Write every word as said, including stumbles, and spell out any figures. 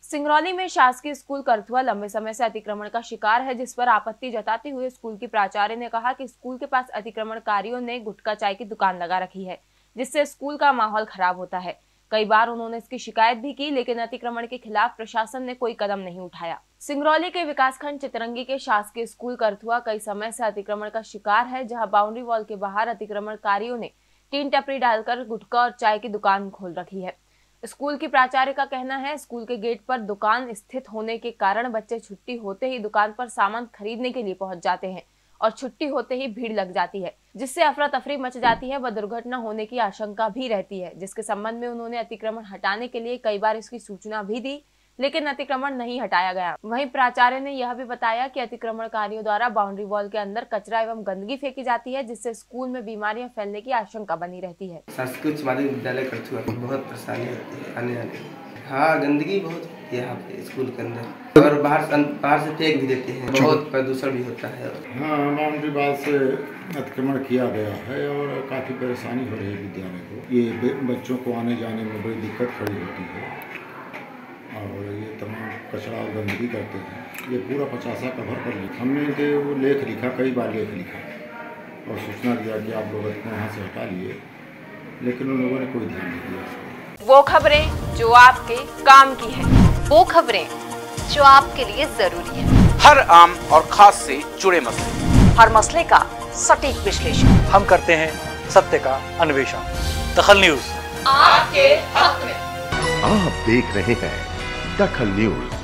सिंगरौली में शासकीय स्कूल करथुआ लंबे समय से अतिक्रमण का शिकार है, जिस पर आपत्ति जताते हुए स्कूल की प्राचार्य ने कहा कि स्कूल के पास अतिक्रमणकारियों ने गुटखा चाय की दुकान लगा रखी है, जिससे स्कूल का माहौल खराब होता है। कई बार उन्होंने इसकी शिकायत भी की, लेकिन अतिक्रमण के खिलाफ प्रशासन ने कोई कदम नहीं उठाया। सिंगरौली के विकासखंड चितरंगी के शासकीय स्कूल करथुआ कई समय से अतिक्रमण का शिकार है, जहां बाउंड्री वॉल के बाहर अतिक्रमणकारियों ने टीन टपरी डालकर गुटखा और चाय की दुकान खोल रखी है। स्कूल की प्राचार्य का कहना है, स्कूल के गेट पर दुकान स्थित होने के कारण बच्चे छुट्टी होते ही दुकान पर सामान खरीदने के लिए पहुंच जाते हैं और छुट्टी होते ही भीड़ लग जाती है, जिससे अफरा तफरी मच जाती है व दुर्घटना होने की आशंका भी रहती है। जिसके संबंध में उन्होंने अतिक्रमण हटाने के लिए कई बार इसकी सूचना भी दी, लेकिन अतिक्रमण नहीं हटाया गया। वहीं प्राचार्य ने यह भी बताया कि अतिक्रमणकारियों द्वारा बाउंड्री वॉल के अंदर कचरा एवं गंदगी फेंकी जाती है, जिससे स्कूल में बीमारियां फैलने की आशंका बनी रहती है। शासकीय उच्च माध्यमिक विद्यालय करथुआ बहुत परेशानी होती है आने जाने। हाँ, गंदगी बहुत होती है यहाँ पे स्कूल के अंदर, और बाहर बाहर से फेंक भी देते हैं, बहुत प्रदूषण भी होता है। हाँ, बाउंड्री वॉल से अतिक्रमण किया गया है और काफ़ी परेशानी हो रही है विद्यालय को। ये बच्चों को आने जाने में बड़ी दिक्कत खड़ी होती है और ये तमाम कचरा और गंदगी करते हैं। ये पूरा पचासा कवर पर लिखा, हमने तो वो लेख लिखा, कई बार लेख लिखा और सूचना दिया कि आप लोग इसको यहाँ से हटा लिए, लेकिन उन लोगों ने कोई ध्यान नहीं दिया। वो खबरें जो आपके काम की है, वो खबरें जो आपके लिए जरूरी है, हर आम और खास से जुड़े मसले, हर मसले का सटीक विश्लेषण हम करते हैं, सत्य का अन्वेषण। दखल न्यूज आपके हक में। आप देख रहे हैं दखल न्यूज।